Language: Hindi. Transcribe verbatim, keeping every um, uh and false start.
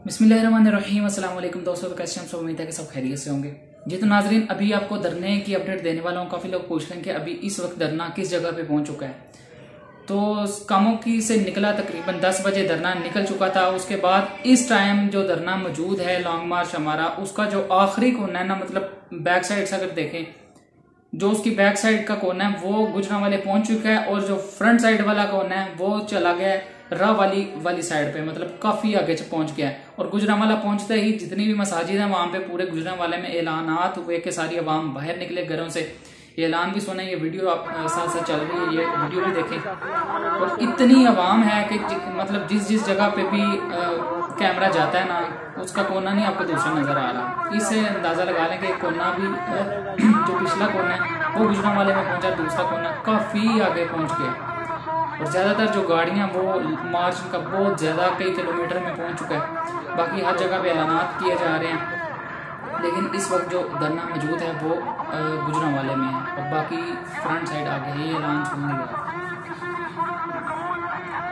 बिस्मिल्लाहिर्रहमानिर्रहीम। अस्सलाम वालेकुम दोस्तों, कैसे हम सब, उम्मीद है कि सब खैरियत से होंगे। जी तो नाजरीन, अभी आपको धरने की अपडेट देने वाला हूँ। काफ़ी लोग पूछ रहे हैं कि अभी इस वक्त धरना किस जगह पे पहुंच चुका है। तो कामों की से निकला, तकरीबन दस बजे धरना निकल चुका था। उसके बाद इस टाइम जो धरना मौजूद है लॉन्ग मार्च हमारा, उसका जो आखिरी कोना है ना, मतलब बैक साइड से अगर देखें, जो उसकी बैक साइड का कोना है वो गुजरांवाले पहुंच चुका है, और जो फ्रंट साइड वाला कोना है वो चला गया है राह वाली वाली साइड पे, मतलब काफी आगे से पहुंच गया है। और गुजरांवाला पहुंचते ही जितनी भी मसाजिद है वहां पे पूरे गुजरांवाले में ऐलानात हुए कि सारी अवाम बाहर निकले घरों से। ये ऐलान भी सुने, ये वीडियो आप साथ साथ चल रही है, ये वीडियो भी देखें। और इतनी अवाम है कि मतलब जिस जिस जगह पे भी आ, कैमरा जाता है ना, उसका कोना नहीं आपको दूसरा नजर आ रहा। इससे अंदाजा लगा लें कि कोना भी जो पिछला कोना है वो गुजरांवाले में पहुंचा, दूसरा कोना काफी आगे पहुंच गया। और ज्यादातर जो गाड़ियां वो मार्च का बहुत ज्यादा कई किलोमीटर में पहुंच चुका है। बाकी हर जगह पे ऐलानात किए जा रहे हैं, लेकिन इस वक्त जो धरना मौजूद है वो गुजरांवाले में है, और बाकी फ्रंट साइड आगे ही ऐलान सुनने लगा।